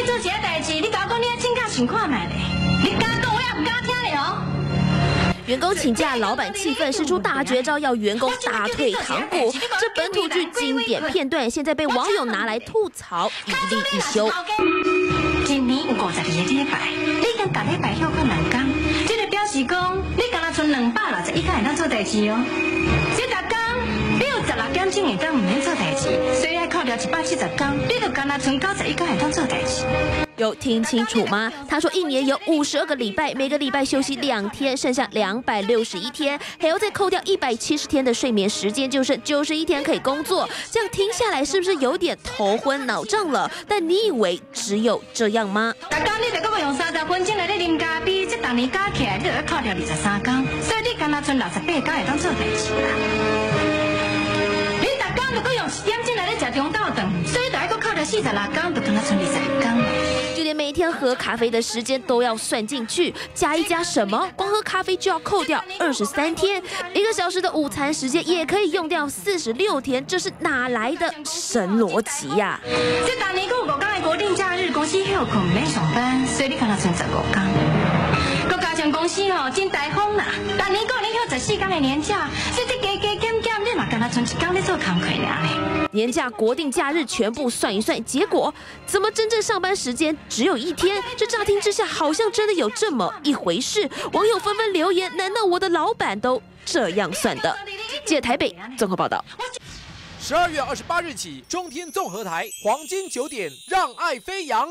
你做一个代志，你甲我讲你要请假想看卖咧，你敢讲我也唔敢听咧哦。 员工请假，老板气愤，使出大绝招，要员工打退堂鼓。这本土剧经典片段，现在被网友拿来吐槽，一例一休。 今年有52个礼拜，你跟隔礼拜休过2天，这个表示讲你敢若剩261天会当做代志哦。这逐天你有16点钟会当唔免做代志，所以要扣掉170天，你就敢若剩91天会当做代志。 有听清楚吗？他说一年有52个礼拜，每个礼拜休息2天，剩下261天，还要再扣掉170天的睡眠时间，就剩91天可以工作。这样听下来是不是有点头昏脑胀了？但你以为只有这样吗？ 大家你得搁要用30分钟来咧啉咖啡，这当年加起来你就要扣掉23天，所以你敢若剩68天会当做代志啦。你大家如果用1点钟来咧食中昼顿，所以就要搁扣掉46天，就敢若剩21天。 就连每天喝咖啡的时间都要算进去，加一加什么？光喝咖啡就要扣掉23天，1个小时的午餐时间也可以用掉46天，这是哪来的神逻辑呀？ 这当年有5天的国定假日，公司休困免上班，所以你敢若剩15天。佮加上公司真台风啦，当年有咧休14天的年假，所以这加减减，你嘛敢若剩1天咧做工课尔咧。 年假、国定假日全部算一算，结果怎么真正上班时间只有1天？这乍听之下好像真的有这么一回事。网友纷纷留言：难道我的老板都这样算的？记者台北综合报道。 12月28日起，中天综合台黄金9点，让爱飞扬。